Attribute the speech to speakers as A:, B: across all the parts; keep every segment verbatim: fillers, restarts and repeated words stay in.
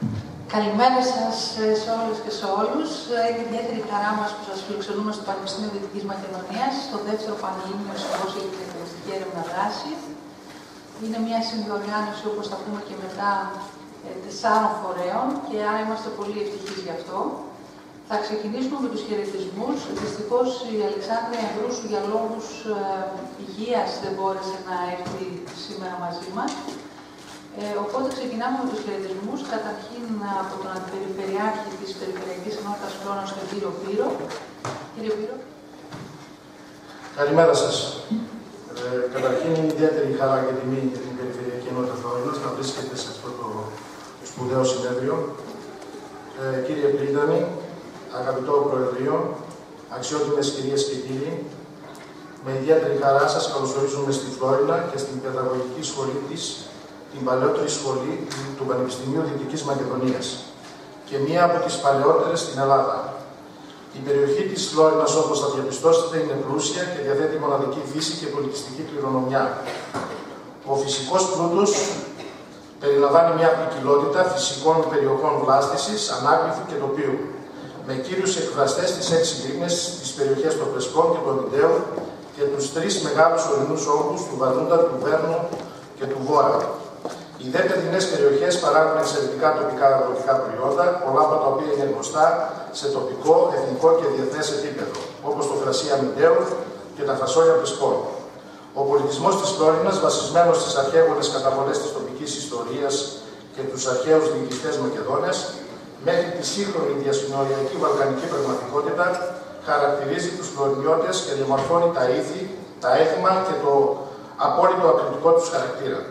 A: Καλημέρα σας σε όλες και σε όλους. Είναι ιδιαίτερη χαρά μας που σας φιλοξενούμε στο Πανεπιστήμιο Δυτικής Μακεδονίας, στο δεύτερο Πανελλήνιο Συμπόσιο για την Εκπαιδευτική Έρευνα Δράση. Είναι μια συνδιοργάνωση, όπως θα πούμε και μετά, τεσσάρων φορέων και άρα είμαστε πολύ ευτυχείς γι' αυτό. Θα ξεκινήσουμε με τους χαιρετισμούς. Δυστυχώς η Αλεξάνδρεια Ανδρούσου για λόγους υγείας δεν μπόρεσε να έρθει σήμερα μαζί μας. Ε, οπότε ξεκινάμε με τους χαιρετισμούς, καταρχήν από τον Αντιπεριφερειάρχη της Περιφερειακής Ενότητας Φλόρας, τον κύριο Πύρο. Κύριε Πύρο.
B: Καλημέρα σας. Ε, καταρχήν είναι ιδιαίτερη χαρά και τιμή για την Περιφερειακή Ενότητα Φλόρας να βρίσκεται σε αυτό το σπουδαίο συνέδριο. Ε, κύριε Πρίτανη, αγαπητό Προεδρείο, αξιότιμες κυρίες και κύριοι, με ιδιαίτερη χαρά σας καλωσορίζουμε στη Φλόρινα και στην Παιδαγωγική Σχολή της, την παλαιότερη σχολή του Πανεπιστημίου Δυτικής Μακεδονίας και μία από τις παλαιότερες στην Ελλάδα. Η περιοχή της Φλόρινας, όπως θα διαπιστώσετε, είναι πλούσια και διαθέτει μοναδική φύση και πολιτιστική κληρονομιά. Ο φυσικός πλούτος περιλαμβάνει μια ποικιλότητα φυσικών περιοχών βλάστησης, ανάγλυφου και τοπίου, με κύριους εκφραστές τις έξι λίμνες, τις περιοχές των Πρεσπών και του Αμυντέου και τους τρεις μεγάλους ορεινούς όγκους του Βαρούντα, του Βέρνου και του Βόρα. Οι δε παιδινές περιοχές παράγουν εξαιρετικά τοπικά αγροτικά προϊόντα, πολλά από τα οποία είναι γνωστά σε τοπικό, εθνικό και διεθνές επίπεδο, όπως το κρασί Αμυντέου και τα φασόλια Πρεσπών. Ο πολιτισμός της Φλόρινας, βασισμένος στις αρχαίγονες καταβολές της τοπικής ιστορίας και τους αρχαίους διοικητές Μακεδόνες, μέχρι τη σύγχρονη διασυνοριακή βαλκανική πραγματικότητα, χαρακτηρίζει τους Φλωρινιώτες και διαμορφώνει τα ήθη, τα έθιμα και το απόλυτο ακριτικό τους χαρακτήρα.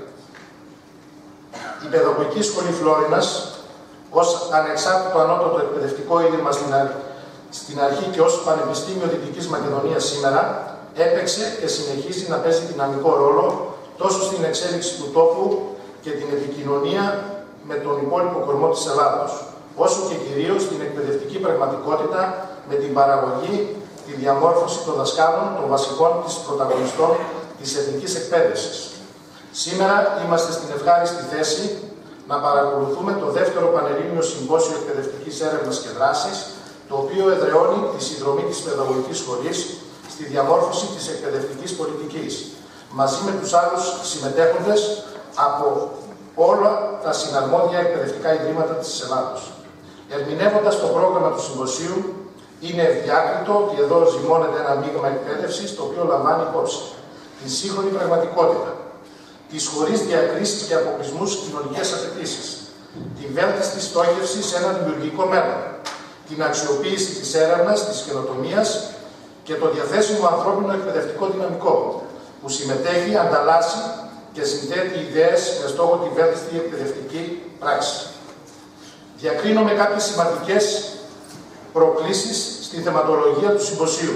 B: Η Παιδαγωγική Σχολή Φλόρινας, ως ανεξάρτητο ανώτατο εκπαιδευτικό ίδρυμα στην αρχή και ως Πανεπιστήμιο Δυτικής Μακεδονίας σήμερα, έπαιξε και συνεχίζει να παίζει δυναμικό ρόλο τόσο στην εξέλιξη του τόπου και την επικοινωνία με τον υπόλοιπο κορμό της Ελλάδος, όσο και κυρίως στην εκπαιδευτική πραγματικότητα με την παραγωγή, τη διαμόρφωση των δασκάλων, των βασικών της πρωταγωνιστών της εθνικής εκπαίδευσης. Σήμερα είμαστε στην ευχάριστη θέση να παρακολουθούμε το δεύτερο Πανελλήνιο Συμπόσιο Εκπαιδευτικής Έρευνας και Δράσης, το οποίο εδραιώνει τη συνδρομή της Παιδαγωγικής Σχολής στη διαμόρφωση της εκπαιδευτικής πολιτικής, μαζί με τους άλλους συμμετέχοντες από όλα τα συναρμόδια εκπαιδευτικά ιδρύματα της Ελλάδος. Ερμηνεύοντας το πρόγραμμα του Συμποσίου, είναι ευδιάκριτο ότι εδώ ζυμώνεται ένα μείγμα εκπαίδευσης το οποίο λαμβάνει υπόψη την σύγχρονη πραγματικότητα, τις χωρίς διακρίσεις και αποκλεισμούς κοινωνικές απαιτήσεις, την βέλτιστη στόχευση σε ένα δημιουργικό μέλλον, την αξιοποίηση της έρευνας, της καινοτομίας και το διαθέσιμο ανθρώπινο εκπαιδευτικό δυναμικό, που συμμετέχει, ανταλλάσσει και συνθέτει ιδέες με στόχο τη βέλτιστη εκπαιδευτική πράξη. Διακρίνουμε κάποιες σημαντικές προκλήσεις στη θεματολογία του Συμποσίου.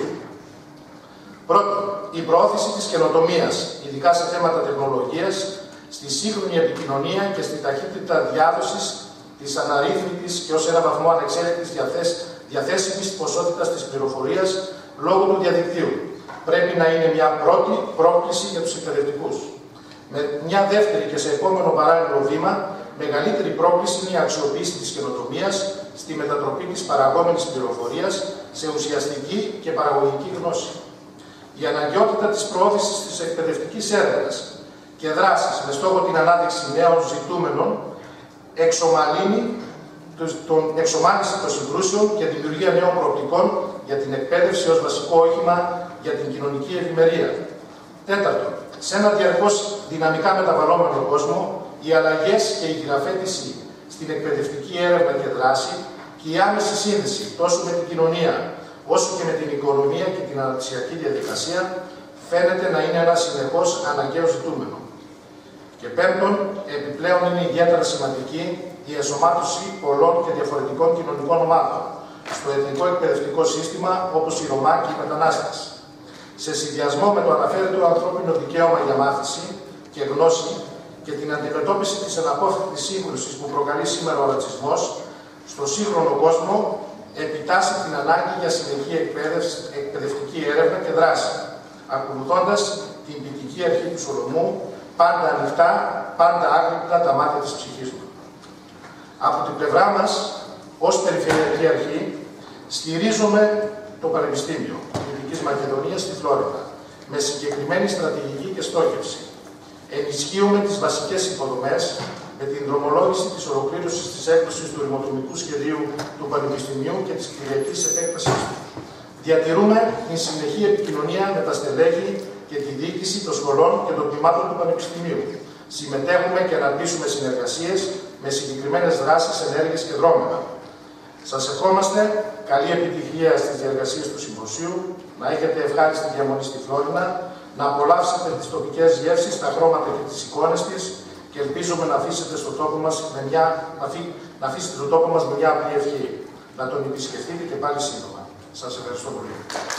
B: Πρώτον, η προώθηση της καινοτομίας, ειδικά σε θέματα τεχνολογίας, στη σύγχρονη επικοινωνία και στη ταχύτητα διάδοσης της αναρρύθμιτης και ως ένα βαθμό ανεξέλεγκτης διαθέσιμης ποσότητας της πληροφορίας λόγω του διαδικτύου. Πρέπει να είναι μια πρώτη πρόκληση για τους εκπαιδευτικούς. Με μια δεύτερη και σε επόμενο παράλληλο βήμα, μεγαλύτερη πρόκληση είναι η αξιοποίηση της καινοτομίας στη μετατροπή της παραγόμενης πληροφορίας σε ουσιαστική και παραγωγική γνώση. Η αναγκαιότητα της προώθησης της εκπαιδευτικής έρευνας και δράσης με στόχο την ανάδειξη νέων ζητούμενων εξομαλύνει τον εξομάλυνση των συγκρούσεων και δημιουργία νέων προοπτικών για την εκπαίδευση ως βασικό όχημα για την κοινωνική ευημερία. Τέταρτον, σε ένα διαρκώς δυναμικά μεταβαλλόμενο κόσμο, οι αλλαγές και η χειραφέτηση στην εκπαιδευτική έρευνα και δράση και η άμεση σύνδεση τόσο με την κοινωνία όσο και με την οικονομία και την αναπτυξιακή διαδικασία φαίνεται να είναι ένα συνεχώς αναγκαίο ζητούμενο. Και πέμπτον, επιπλέον είναι ιδιαίτερα σημαντική η ενσωμάτωση πολλών και διαφορετικών κοινωνικών ομάδων στο εθνικό εκπαιδευτικό σύστημα όπως οι Ρωμά και οι μετανάστες. Σε συνδυασμό με το αναφέρετο ανθρώπινο δικαίωμα για μάθηση και γνώση και την αντιμετώπιση της αναπόφευκτης σύγκρουσης που προκαλεί σήμερα ο ρατσισμός, στο σύγχρονο κόσμο επιτάσσει την ανάγκη για συνεχή εκπαιδευτική έρευνα και δράση, ακολουθώντας την ποιητική αρχή του Σολομού, πάντα ανοιχτά, πάντα άκρυπτα τα μάτια της ψυχής μου. Από την πλευρά μας, ως Περιφερειακή Αρχή, στηρίζουμε το Πανεπιστήμιο Δυτικής Μακεδονίας στη Φλόριντα, με συγκεκριμένη στρατηγική και στόχευση. Ενισχύουμε τις βασικές υποδομές με την δρομολόγηση της ολοκλήρωσης της έκδοσης του ρημοτομικού σχεδίου του Πανεπιστημίου και της κτηριακής επέκτασης του. Διατηρούμε την συνεχή επικοινωνία με τα στελέχη και τη διοίκηση των σχολών και των τμήματων του Πανεπιστημίου. Συμμετέχουμε και αναπτύσσουμε συνεργασίες με συγκεκριμένες δράσεις, ενέργειες και δρόμενα. Σας ευχόμαστε καλή επιτυχία στις διεργασίες του Συμποσίου, να έχετε ευχάριστη διαμονή στη Φλόρινα, να απολαύσετε τις τοπικές γεύσεις, τα χρώματα και τις εικόνες της και ελπίζουμε να αφήσετε στον τόπο μας με μια, να αφήσετε στον τόπο μας με μια απλή ευχή. Να τον επισκεφτείτε και πάλι σύντομα. Σας ευχαριστώ πολύ.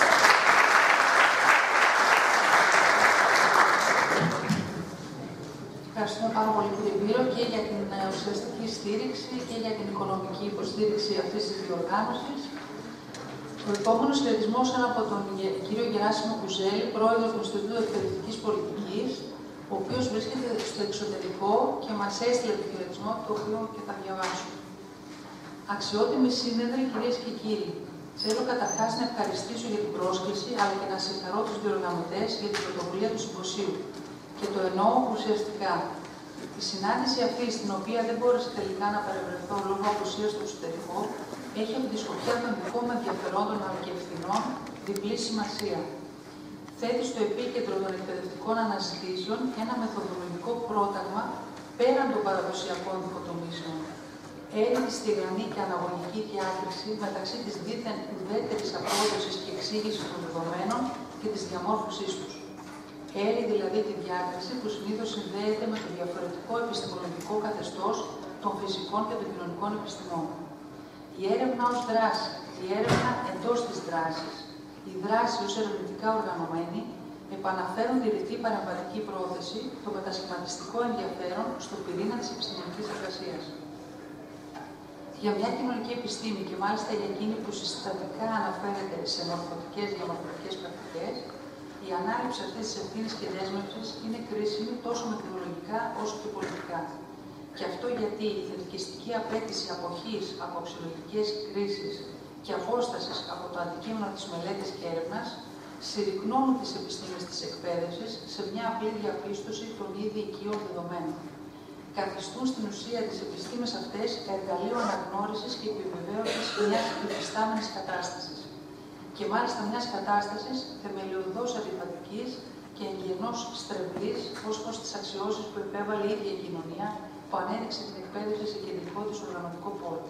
A: Ευχαριστούμε πάρα πολύ, κύριε Πύρο, και για την ουσιαστική στήριξη και για την οικονομική υποστήριξη αυτής της διοργάνωσης. Ο επόμενος χαιρετισμός είναι από τον κύριο Γεράσιμο Κουζέλη, πρόεδρο του Ινστιτούτου Εκπαιδευτικής Πολιτικής, ο οποίος βρίσκεται στο εξωτερικό και μας έστειλε το χαιρετισμό, το οποίο και θα διαβάσω. Αξιότιμοι σύνεδροι, κυρίες και κύριοι, θέλω καταρχάς να ευχαριστήσω για την πρόσκληση, αλλά και να συγχαρώ τους διοργανωτές για την πρωτοβουλία του Συμποσίου. Και το εννοώ ουσιαστικά. Η συνάντηση αυτή, στην οποία δεν μπόρεσε τελικά να παρευρεθώ λόγω απουσίας στο εξωτερικό, έχει από τη σκοπιά των δικών μου ενδιαφερόντων αλλά και ευθυνών διπλή σημασία. Θέτει στο επίκεντρο των εκπαιδευτικών αναζητήσεων ένα μεθοδολογικό πρόταγμα πέραν των παραδοσιακών διχοτομήσεων. Έρει στη στεγανή και αναγωγική διάκριση μεταξύ της δίθεν ουδέτερης απόδοσης και εξήγησης των δεδομένων και της διαμόρφωσής τους. Έρει δηλαδή τη διάκριση που συνήθως συνδέεται με το διαφορετικό επιστημολογικό καθεστώς των φυσικών και των κοινωνικών επιστημών. Η έρευνα ως δράση, η έρευνα εντός της δράσης, η δράση ως ερευνητικά οργανωμένη, επαναφέρουν τη ρητή παρεμβατική πρόθεση, το μετασχηματιστικό ενδιαφέρον στον πυρήνα της επιστημονικής εργασίας. Για μια κοινωνική επιστήμη και μάλιστα για εκείνη που συστατικά αναφέρεται σε μορφωτικές διαμορφωτικές πρακτικές, η ανάληψη αυτής της ευθύνης και δέσμευσης είναι κρίσιμη τόσο μεθοδολογικά όσο και πολιτικά. Και αυτό γιατί η θετικιστική απέτηση αποχής από αξιολογικές κρίσεις και απόστασης από το αντικείμενο της μελέτης και έρευνας συρρυκνώνουν τις επιστήμες της εκπαίδευσης σε μια απλή διαπίστωση των ήδη οικείων δεδομένων. Καθιστούν στην ουσία τις επιστήμες αυτές εργαλείο αναγνώρισης και επιβεβαίωσης μιας υφιστάμενης κατάστασης. Και μάλιστα μιας κατάστασης θεμελιωδώς αντιφατικής και εγγενώς στρεβλής ως προς τις αξιώσεις που επέβαλε η ίδια η κοινωνία που ανέδειξε την εκπαίδευση σε κεντρικό της οργανωτικό πόλο.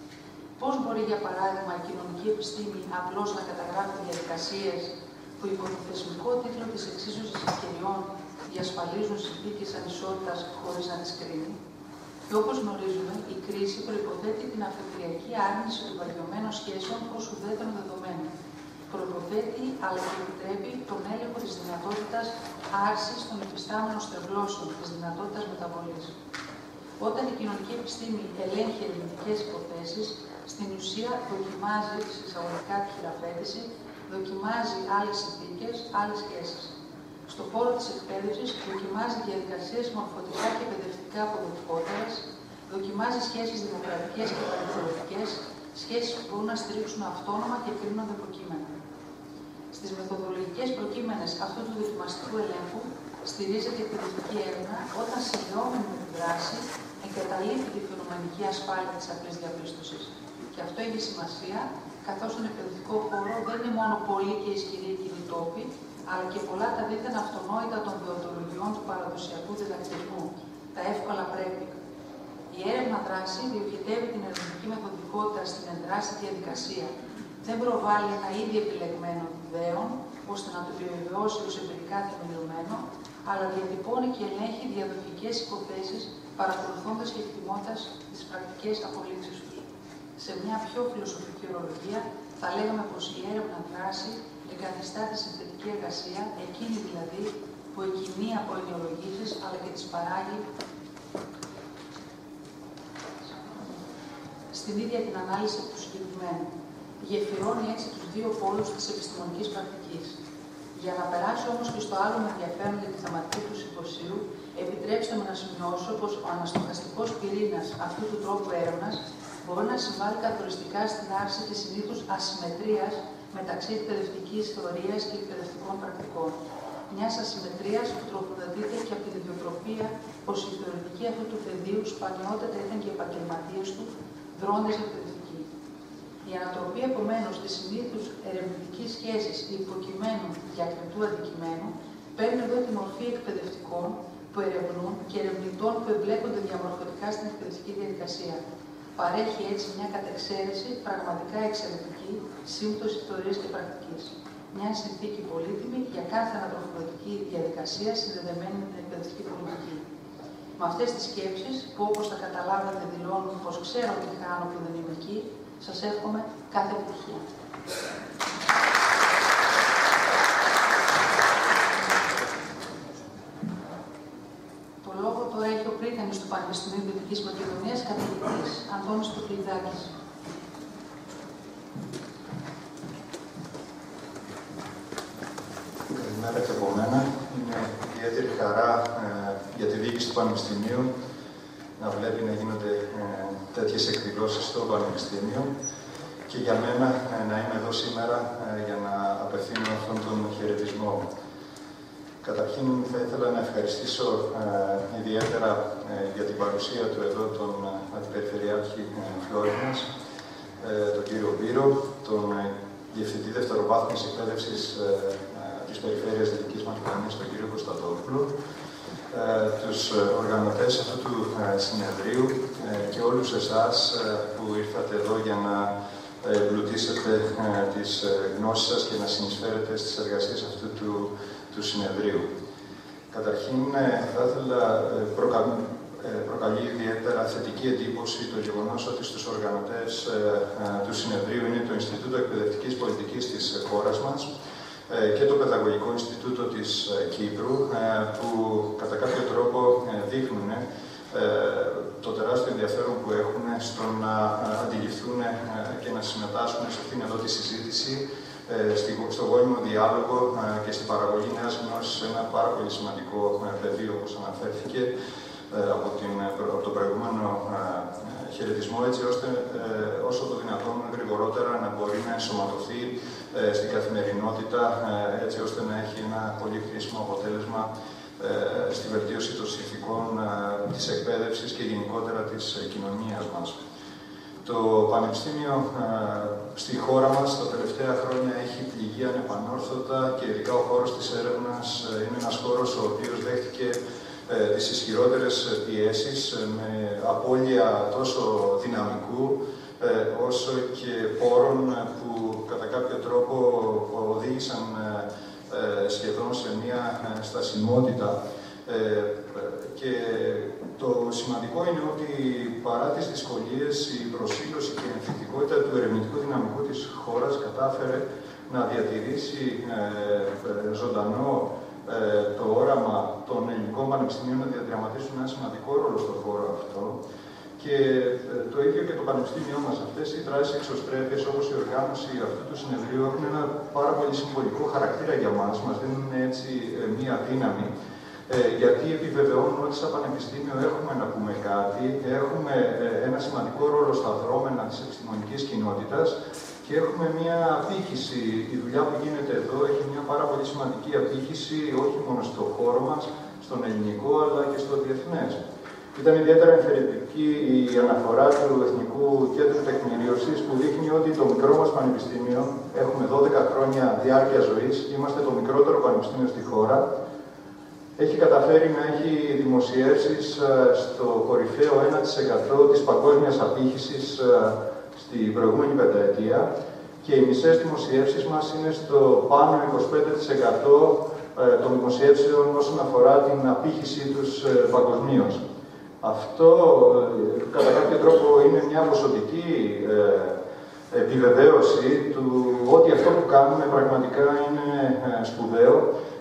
A: Πώς μπορεί, για παράδειγμα, η κοινωνική επιστήμη απλώς να καταγράφει διαδικασίες που υπό το θεσμικό τίτλο της εξίσωσης ευκαιριών διασφαλίζουν συνθήκες ανισότητας χωρίς να τις κρίνει? Και όπως γνωρίζουμε, η κρίση προϋποθέτει την αφετηριακή άρνηση των βαριωμένων σχέσεων ως ουδέτερων δεδομένων. Προϋποθέτει, αλλά και επιτρέπει, τον έλεγχο της δυνατότητας άρσης των υφιστάμενων στρεβλώσεων, της δυνατότητας μεταβολής. Όταν η κοινωνική επιστήμη ελέγχει ερευνητικές υποθέσεις, στην ουσία δοκιμάζει, εισαγωγικά τη χειραφέτηση, δοκιμάζει άλλες συνθήκες, άλλες σχέσεις. Στον χώρο της εκπαίδευσης δοκιμάζει διαδικασίες μορφωτικά και παιδευτικά αποδοτικότερες, δοκιμάζει σχέσεις δημοκρατικές και παρεμφερετικές, σχέσεις που μπορούν να στηρίξουν αυτόνομα και κρίνονται από κείμενα. Στις μεθοδολογικές προκείμενες αυτού του δοκιμαστικού ελέγχου στηρίζεται η εκπαιδευτική έρευνα όταν συνδεόμενη με τη δράση εγκαταλείπει τη φαινομενική ασφάλεια της απλής διαπίστωσης. Και αυτό έχει σημασία, καθώς στον εκπαιδευτικό χώρο δεν είναι μόνο πολλοί και ισχυροί εκείνοι τόποι, αλλά και πολλά τα δίθεν αυτονόητα των δεοντολογιών του παραδοσιακού διδακτισμού, τα εύκολα πρέπει. Η έρευνα δράση διοχετεύει την ερευνητική μεθοδικότητα στην ενδράση διαδικασία. Δεν προβάλλει ένα ήδη επιλεγμένο δέον, ώστε να το επιβεβαιώσει ως εμπειρικά θεμελιωμένο, αλλά διατυπώνει και ελέγχει διαδοχικές υποθέσεις, παρακολουθώντας και εκτιμώντας τις πρακτικές απολύξεις τους. Σε μια πιο φιλοσοφική ορολογία, θα λέγαμε πως η έρευνα δράση εγκαθιστά τη συνθετική εργασία, εκείνη δηλαδή που εκκινεί από ενοιολογήσεις, αλλά και τις παράγει στην ίδια την ανάλυση του συγκεκριμένου. Γεφυρώνει έτσι τους δύο πόλους της επιστημονικής πρακτικής. Για να περάσω όμως και στο άλλο με ενδιαφέρον για τη θεματική του συμποσίου, επιτρέψτε μου να σημειώσω πως ο αναστοχαστικός πυρήνας αυτού του τρόπου έρευνας μπορεί να συμβάλλει καθοριστικά στην άρση της συνήθους ασυμμετρίας μεταξύ εκπαιδευτικής θεωρίας και εκπαιδευτικών πρακτικών. Μιας ασυμμετρίας που τροφοδοτείται και από την ιδιοτροπία πως η θεωρητική αυτού του πεδίου σπανιότατα ήταν και οι επαγγελματίες του δρόντες εκπαιδευτικοί. Η ανατροπή επομένως της συνήθους ερευνητικής σχέσης υποκειμένου διακριτού αντικειμένου παίρνει εδώ τη μορφή εκπαιδευτικών που ερευνούν και ερευνητών που εμπλέκονται διαμορφωτικά στην εκπαιδευτική διαδικασία. Παρέχει έτσι μια κατεξαίρεση πραγματικά εξαιρετική σύμπτωση θεωρίας και πρακτικής. Μια συνθήκη πολύτιμη για κάθε ανατροφοδοτική διαδικασία συνδεδεμένη με την εκπαιδευτική πολιτική. Με αυτές τις σκέψεις, που όπως θα καταλάβετε δηλώνουν πως ξέρω τι κάνω που δεν είμαι εκεί, σας εύχομαι κάθε επιτυχία. Το λόγο τώρα έχει ο πρίτανης του Πανεπιστημίου Δυτικής Μακεδονίας, καθηγητής Αντώνης Τουκλιδάκης.
C: Καλημέρα και από μένα. Είναι ιδιαίτερη χαρά ε, για τη διοίκηση του Πανεπιστημίου να βλέπει να γίνονται ε, τέτοιες εκδηλώσεις στο Πανεπιστήμιο και για μένα ε, να είμαι εδώ σήμερα ε, για να απευθύνω αυτόν τον χαιρετισμό. Καταρχήν θα ήθελα να ευχαριστήσω ε, ιδιαίτερα ε, για την παρουσία του εδώ τον ε, Αντιπεριφερειάρχη ε, Φλόρινας, ε, τον κύριο Μπύρο, τον ε, Διευθυντή Δευτεροβάθμιας Εκπαίδευσης ε, της Περιφέρειας Δυτικής Μακεδονίας, τον κύριο Κωνσταντόπουλο, ε, τους οργανωτές αυτού του ε, συνεδρίου ε, και όλους εσάς ε, που ήρθατε εδώ για να εμπλουτίσετε ε, τις ε, γνώσεις σας και να συνεισφέρετε στις εργασίες αυτού του, του συνεδρίου. Καταρχήν, ε, θα ήθελα ε, προκα... ε, προκαλεί ιδιαίτερα θετική εντύπωση το γεγονός ότι στους οργανωτές ε, ε, του συνεδρίου είναι το Ινστιτούτο Εκπαιδευτικής Πολιτικής της χώρας μας και το Παιδαγωγικό Ινστιτούτο της Κύπρου, που κατά κάποιο τρόπο δείχνουν το τεράστιο ενδιαφέρον που έχουν στο να αντιληφθούν και να συμμετάσχουν σε αυτήν εδώ τη συζήτηση, στον γόνιμο διάλογο και στην παραγωγή νέας γνώσης σε ένα πάρα πολύ σημαντικό πεδίο, όπως αναφέρθηκε από, την, από το προηγούμενο χαιρετισμό, έτσι ώστε όσο το δυνατόν γρηγορότερα να μπορεί να ενσωματωθεί στην καθημερινότητα, έτσι ώστε να έχει ένα πολύ χρήσιμο αποτέλεσμα στη βελτίωση των συνθηκών της εκπαίδευσης και γενικότερα της κοινωνίας μας. Το Πανεπιστήμιο στη χώρα μας τα τελευταία χρόνια έχει πληγεί ανεπανόρθωτα και ειδικά ο χώρος της έρευνας είναι ένας χώρος ο οποίος δέχτηκε τις ισχυρότερες πιέσεις με απώλεια τόσο δυναμικού όσο και πόρων που κατά κάποιο τρόπο οδήγησαν σχεδόν σε μια στασιμότητα. Και το σημαντικό είναι ότι παρά τις δυσκολίες η προσήλωση και η ενθυκτικότητα του ερευνητικού δυναμικού της χώρας κατάφερε να διατηρήσει ζωντανό το όραμα των ελληνικών πανεπιστημίων να διαδραματίσουν ένα σημαντικό ρόλο στον χώρο αυτό. Και το ίδιο και το Πανεπιστήμιό μας. Αυτές οι δράσεις εξωστρέφειες, όπως η οργάνωση αυτού του συνεδρίου, έχουν ένα πάρα πολύ συμβολικό χαρακτήρα για μας. Μας δίνουν έτσι μία δύναμη, γιατί επιβεβαιώνουν ότι σαν Πανεπιστήμιο έχουμε να πούμε κάτι, έχουμε ένα σημαντικό ρόλο στα δρόμενα της επιστημονικής κοινότητας και έχουμε μία απήχηση. Η δουλειά που γίνεται εδώ έχει μια πάρα πολύ σημαντική απήχηση, όχι μόνο στον χώρο μας, στον ελληνικό, αλλά και στο διεθνές. Ήταν ιδιαίτερα ενθαρρυντική η αναφορά του Εθνικού Κέντρου Τεκμηρίωσης που δείχνει ότι το μικρό μας πανεπιστήμιο, έχουμε δώδεκα χρόνια διάρκεια ζωής, είμαστε το μικρότερο πανεπιστήμιο στη χώρα, έχει καταφέρει να έχει δημοσιεύσεις στο κορυφαίο ένα τοις εκατό της παγκόσμιας απήχησης στην προηγούμενη πενταετία και οι μισές δημοσιεύσεις μας είναι στο πάνω είκοσι πέντε τοις εκατό των δημοσιεύσεων όσον αφορά την απήχησή τους παγκοσμίως. Αυτό, κατά κάποιο τρόπο, είναι μια ποσοτική ε, επιβεβαίωση του ότι αυτό που κάνουμε πραγματικά είναι ε, σπουδαίο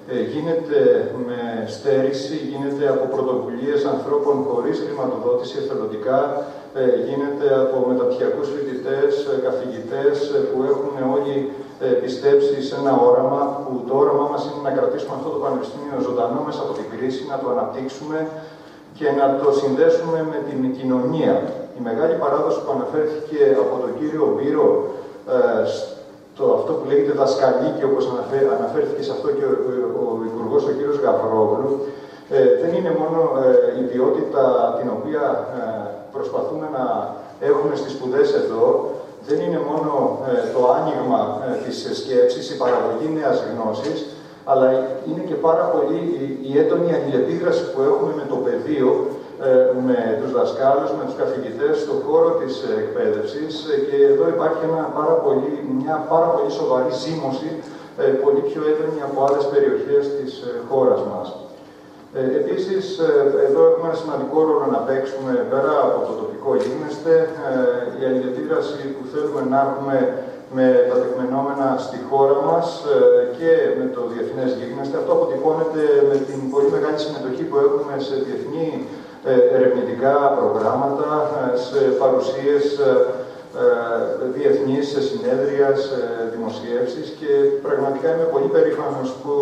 C: ε, γίνεται με στέρηση, γίνεται από πρωτοβουλίες ανθρώπων χωρίς χρηματοδότηση εθελοντικά, ε, γίνεται από μεταπτυχιακούς φοιτητές, ε, καθηγητές ε, που έχουν όλοι ε, πιστέψει σε ένα όραμα, που το όραμά μας είναι να κρατήσουμε αυτό το πανεπιστήμιο ζωντανό μέσα από την κρίση, να το αναπτύξουμε και να το συνδέσουμε με την κοινωνία. Η μεγάλη παράδοση που αναφέρθηκε από τον κύριο Μπύρο, ε, το, αυτό που λέγεται δασκαλίκη, όπως αναφέ, αναφέρθηκε σε αυτό και ο, ο, ο Υπουργός, ο κύριος Γαβρόγλου, ε, δεν είναι μόνο ε, η ποιότητα την οποία ε, προσπαθούμε να έχουμε στις σπουδές εδώ, δεν είναι μόνο ε, το άνοιγμα ε, της σκέψης, η παραγωγή νέας γνώσης, αλλά είναι και πάρα πολύ η, η έντονη αλληλεπίδραση που έχουμε με το πεδίο, ε, με τους δασκάλους, με τους καθηγητές στον χώρο της εκπαίδευσης, ε, και εδώ υπάρχει ένα πάρα πολύ, μια πάρα πολύ σοβαρή ζήμωση, ε, πολύ πιο έντονη από άλλες περιοχές της ε, χώρας μας. Ε, επίσης, ε, εδώ έχουμε ένα σημαντικό ρόλο να παίξουμε πέρα από το τοπικό γίγνεσθε, ε, η αλληλεπίδραση που θέλουμε να έχουμε με τα τεκμενόμενα στη χώρα μας ε, και με το διεθνές γίγνεσθε. Αυτό αποτυπώνεται με την πολύ μεγάλη συμμετοχή που έχουμε σε διεθνή ε, ερευνητικά προγράμματα, ε, σε παρουσίες ε, ε, διεθνείς, σε συνέδρια, σε δημοσιεύσεις, και πραγματικά είμαι πολύ περήφανος που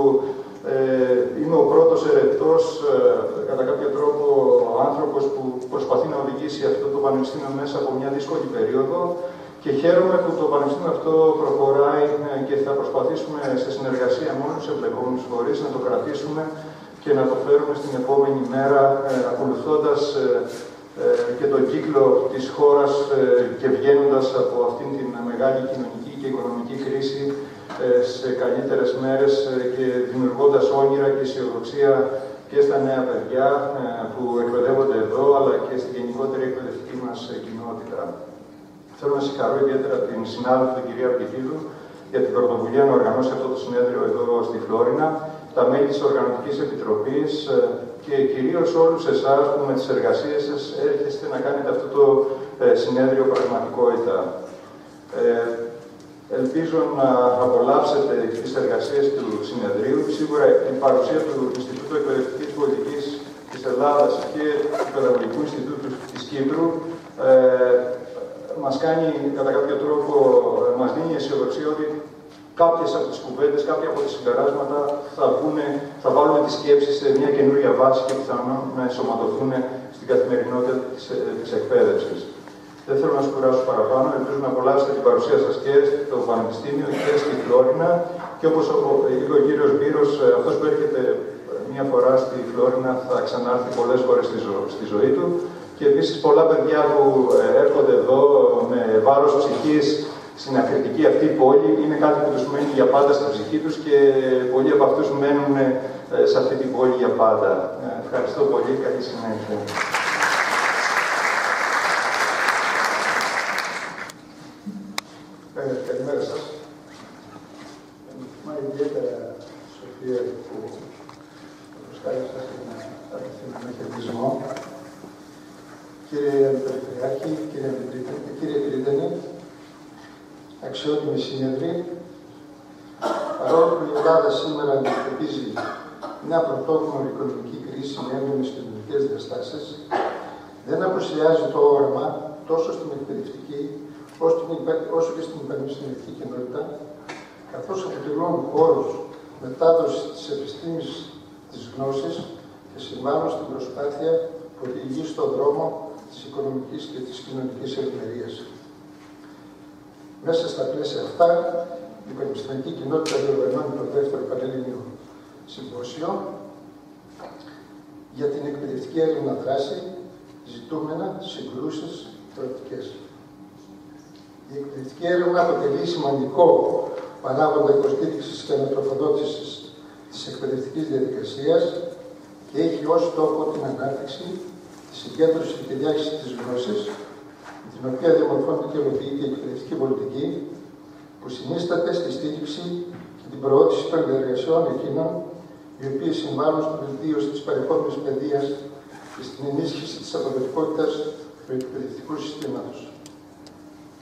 C: Ε, είμαι ο πρώτος ερετός, ε, κατά κάποιο τρόπο, άνθρωπος που προσπαθεί να οδηγήσει αυτό το πανεπιστήμιο μέσα από μια δύσκολη περίοδο, και χαίρομαι που το πανεπιστήμιο αυτό προχωράει ε, και θα προσπαθήσουμε σε συνεργασία με όλους τους εμπλεκόμενους φορείς να το κρατήσουμε και να το φέρουμε στην επόμενη μέρα, ε, ακολουθώντας ε, ε, και τον κύκλο της χώρας ε, και βγαίνοντας από αυτήν την μεγάλη κοινωνική και οικονομική κρίση σε καλύτερες μέρες και δημιουργώντας όνειρα και αισιοδοξία και στα νέα παιδιά που εκπαιδεύονται εδώ, αλλά και στη γενικότερη εκπαιδευτική μας κοινότητα. Θέλω να συγχαρώ ιδιαίτερα την συνάδελφο, την κυρία Πιτίδου, για την πρωτοβουλία να οργανώσει αυτό το συνέδριο εδώ στη Φλόρινα, τα μέλη της Οργανωτικής Επιτροπής και κυρίως όλους εσάς που με τις εργασίες σας έρχεστε να κάνετε αυτό το συνέδριο πραγματικότητα. Ελπίζω να απολαύσετε τις εργασίες του συνεδρίου. Σίγουρα η παρουσία του Ινστιτούτου Εκπαιδευτικής Πολιτικής της Ελλάδας και του Παιδαγωγικού Ινστιτούτου της Κύπρου ε, μας κάνει κατά κάποιο τρόπο, μας δίνει αισιοδοξία ότι κάποιες από τις κουβέντες, κάποια από τις συμπεράσματα θα, βγούνε, θα βάλουν τις σκέψεις σε μια καινούρια βάση και πιθανόν να ενσωματωθούν στην καθημερινότητα της, της εκπαίδευσης. Δεν θέλω να σκουράσω παραπάνω, ελπίζω να απολαύσετε την παρουσία σας και στο Πανεπιστήμιο και στη Φλόρινα. Και όπως είπε ο κύριος Μπύρος, αυτός που έρχεται μία φορά στη Φλόρινα θα ξανάρθει πολλές φορές στη, ζω, στη ζωή του. Και επίσης πολλά παιδιά που έρχονται εδώ με βάρος ψυχής στην ακριτική αυτή πόλη είναι κάτι που τους μένει για πάντα στην ψυχή τους, και πολλοί από αυτούς μένουν σε αυτή την πόλη για πάντα. Ευχαριστώ πολύ, καλή συνέχεια.
D: Ε, καλημέρα σας. Μα ιδιαίτερα, Σοφία, που προσκάλεσας και να απευθύνω με χαιρετισμό. Κύριε Περιφερειάρχη, κύριε Πρίτανη, αξιότιμοι συνεδροί, παρόλο που η Ελλάδα σήμερα αντιμετωπίζει μια πρωτόγνωρη οικονομική κρίση με έντονες κοινωνικές διαστάσεις, δεν απουσιάζει το όραμα τόσο στην εκπαιδευτική όσο και στην πανεπιστημιακή κοινότητα, καθώς αποτελούν χώρους μετάδοσης της επιστήμης της γνώσης και συμβάλλουν στην προσπάθεια που οδηγεί στον δρόμο της οικονομικής και της κοινωνικής ευημερίας. Μέσα στα πλαίσια αυτά, η πανεπιστημιακή κοινότητα διοργανώνει το δεύτερο πανελλήνιο συμπόσιο για την εκπαιδευτική έρευνα δράση, ζητούμενα, συγκρούσεις, προοπτικές. Η εκπαιδευτική έρευνα αποτελεί σημαντικό παράγοντα υποστήριξης και ανατροφοδότησης της εκπαιδευτικής διαδικασίας και έχει ως στόχο την ανάπτυξη, τη συγκέντρωση και διάχυση της γνώσης, με την οποία διαμορφώνεται και υλοποιείται η εκπαιδευτική πολιτική, που συνίσταται στη στήριξη και την προώθηση των διεργασιών εκείνων, οι οποίες συμβάλλουν στην βελτίωση της παρεχόμενης παιδείας και στην ενίσχυση της αποδοτικότητας του εκπαιδευτικού συστήματος.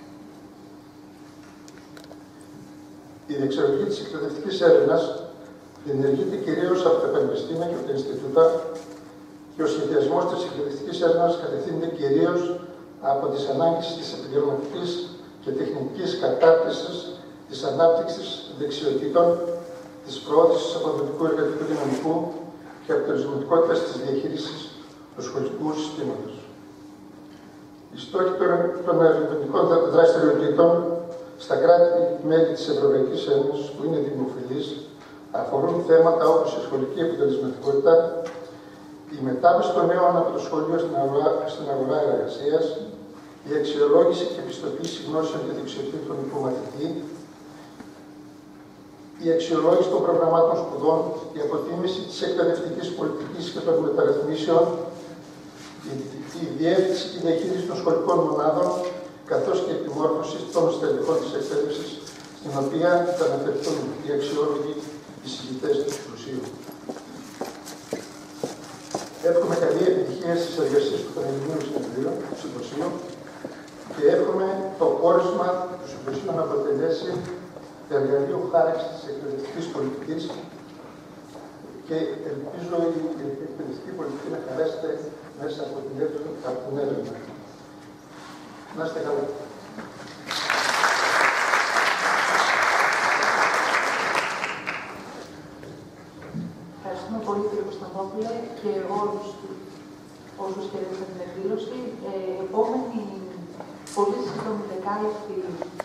D: Η διεξαγωγή της εκπαιδευτικής έρευνας Διενεργείται κυρίως από τα πανεπιστήμια και από τα Ινστιτούτα και ο σχεδιασμός της εκπαιδευτικής έρευνας κατευθύνεται κυρίως από τις ανάγκες της επαγγελματικής και τεχνικής κατάρτισης, της ανάπτυξης δεξιοτήτων, της προώθησης αποδοτικού εργατικού δυναμικού και αποτελεσματικότητας της διαχείρισης του σχολικού συστήματος. Οι στόχοι των ερευνητικών δραστηριοτήτων στα κράτη-μέλη της Ευρωπαϊκής Ένωσης, που είναι δημοφιλείς, αφορούν θέματα όπως η σχολική αποτελεσματικότητα, η μετάβαση των νέων από το σχολείο στην αγορά, στην αγορά εργασίας, η αξιολόγηση και επιστοποίηση γνώσεων και δεξιοτήτων του μαθητή, η αξιολόγηση των προγραμμάτων σπουδών, η αποτίμηση της εκπαιδευτικής πολιτικής και των μεταρρυθμίσεων, η, η διεύθυνση και η διαχείριση των σχολικών μονάδων, καθώς και η επιμόρφωση των στελεχών της εκπαίδευσης, στην οποία θα αναφερθούν οι αξιόλογοι εισηγητές του Συμφωσίου. Εύχομαι καλή επιτυχία στις εργασίες του Πανελληνίου Συμφωσίου και εύχομαι το πόρισμα του Συμφωσίου να αποτελέσει εργαλείο χάραξης της εκπαιδευτικής πολιτικής και ελπίζω η εκπαιδευτική πολιτική να χαράσετε μέσα από την έρευνα. Να είστε καλά.
A: Ευχαριστούμε πολύ, κύριε Κωνσταντόπουλε, και όλους όσους χαιρετήσαν την εκδήλωση. Ε, επόμενη πολύ σύντομη δεκάλεπτη